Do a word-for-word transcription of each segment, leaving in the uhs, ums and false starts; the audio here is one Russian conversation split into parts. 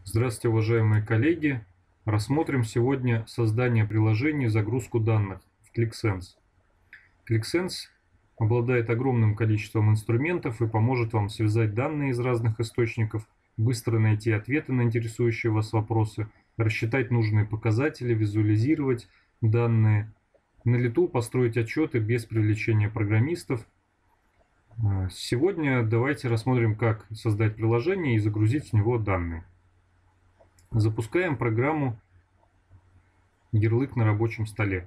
Здравствуйте, уважаемые коллеги! Рассмотрим сегодня создание приложений и загрузку данных в ClickSense. ClickSense обладает огромным количеством инструментов и поможет вам связать данные из разных источников, быстро найти ответы на интересующие вас вопросы, рассчитать нужные показатели, визуализировать данные, на лету построить отчеты без привлечения программистов. Сегодня давайте рассмотрим, как создать приложение и загрузить в него данные. Запускаем программу «Ярлык на рабочем столе».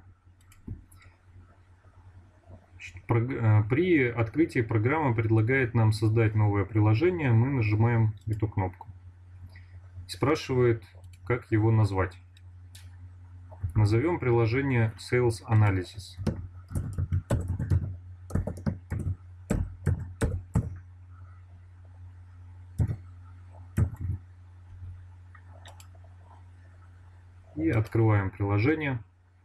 При открытии программа предлагает нам создать новое приложение. Мы нажимаем эту кнопку. Спрашивает, как его назвать. Назовем приложение Sales Analysis. И открываем приложение.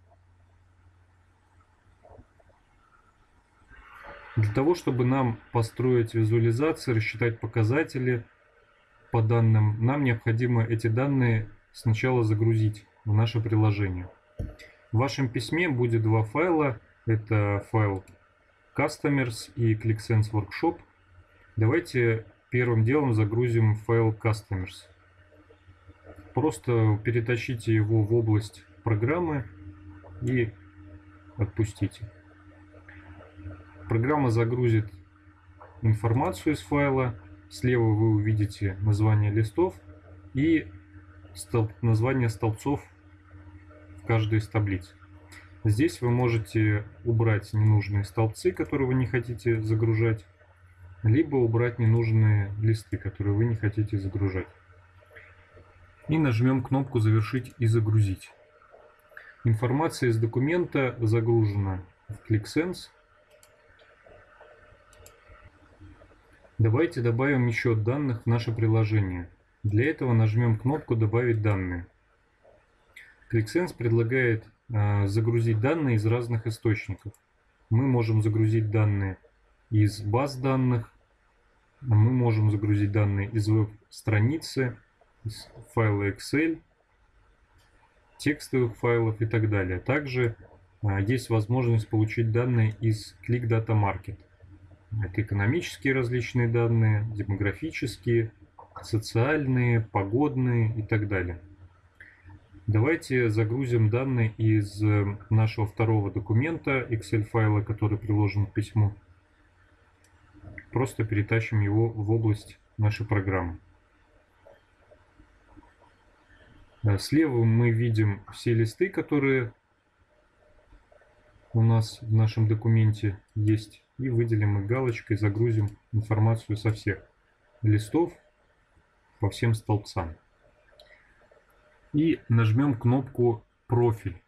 Для того, чтобы нам построить визуализации, рассчитать показатели по данным, нам необходимо эти данные сначала загрузить в наше приложение. В вашем письме будет два файла. Это файл Customers и ClickSense Workshop. Давайте первым делом загрузим файл Customers. Просто перетащите его в область программы и отпустите. Программа загрузит информацию из файла. Слева вы увидите название листов и столб, название столбцов в каждой из таблиц. Здесь вы можете убрать ненужные столбцы, которые вы не хотите загружать, либо убрать ненужные листы, которые вы не хотите загружать. И нажмем кнопку «Завершить и загрузить». Информация из документа загружена в ClickSense. Давайте добавим еще данных в наше приложение. Для этого нажмем кнопку «Добавить данные». ClickSense предлагает э, загрузить данные из разных источников. Мы можем загрузить данные из баз данных, мы можем загрузить данные из веб-страницы, из файла Excel, текстовых файлов и так далее. Также э, есть возможность получить данные из Click Data Market. Это экономические различные данные, демографические, социальные, погодные и так далее. Давайте загрузим данные из нашего второго документа, Excel файла, который приложен к письму. Просто перетащим его в область нашей программы. Слева мы видим все листы, которые у нас в нашем документе есть. И выделим их галочкой, загрузим информацию со всех листов по всем столбцам. И нажмем кнопку «Профиль».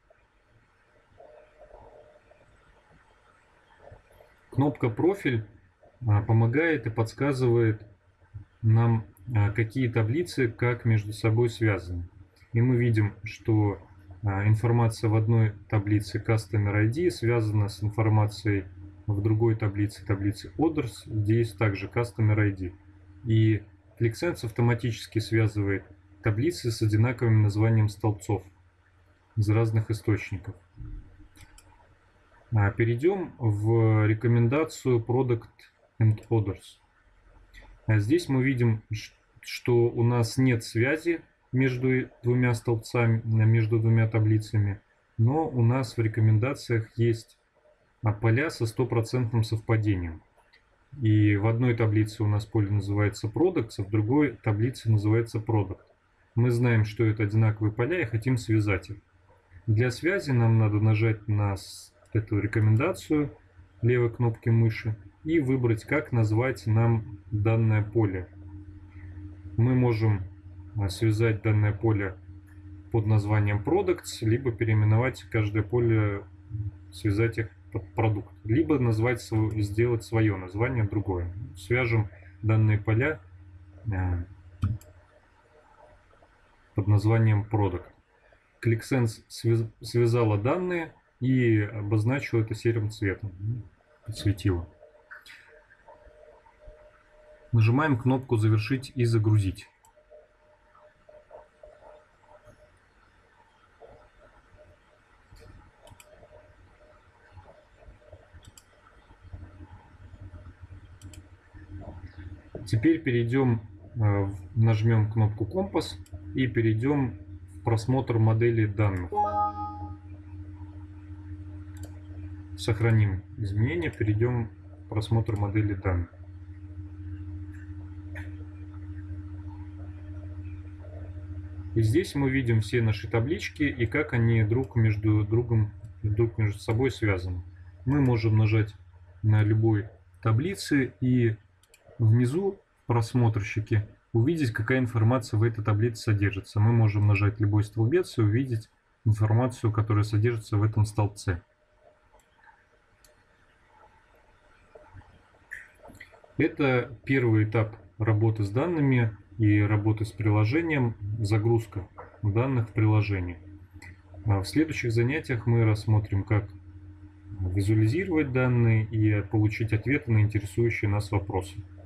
Кнопка «Профиль» помогает и подсказывает нам, какие таблицы как между собой связаны. И мы видим, что информация в одной таблице Customer ай ди связана с информацией в другой таблице, таблице Orders, где есть также Customer ай ди. И ClickSense автоматически связывает таблицы с одинаковым названием столбцов из разных источников. Перейдем в рекомендацию Product and Orders. Здесь мы видим, что у нас нет связи между двумя столбцами, между двумя таблицами, но у нас в рекомендациях есть поля со стопроцентным совпадением. И в одной таблице у нас поле называется Products, а в другой таблице называется Product. Мы знаем, что это одинаковые поля и хотим связать их. Для связи нам надо нажать на эту рекомендацию левой кнопкой мыши и выбрать, как назвать нам данное поле. Мы можем связать данное поле под названием Products, либо переименовать каждое поле, связать их под продукт, либо назвать, сделать свое название другое. Свяжем данные поля под названием Product. ClickSense связала данные и обозначила это серым цветом, подсветила. Нажимаем кнопку «Завершить и загрузить». Теперь перейдем, нажмем кнопку «Компас» и перейдем в просмотр модели данных. Сохраним изменения, перейдем в просмотр модели данных. И здесь мы видим все наши таблички и как они друг между другом, друг между собой связаны. Мы можем нажать на любой таблице и внизу в просмотрщике увидеть, какая информация в этой таблице содержится. Мы можем нажать любой столбец и увидеть информацию, которая содержится в этом столбце. Это первый этап работы с данными и работы с приложением, загрузка данных в приложение. В следующих занятиях мы рассмотрим, как визуализировать данные и получить ответы на интересующие нас вопросы.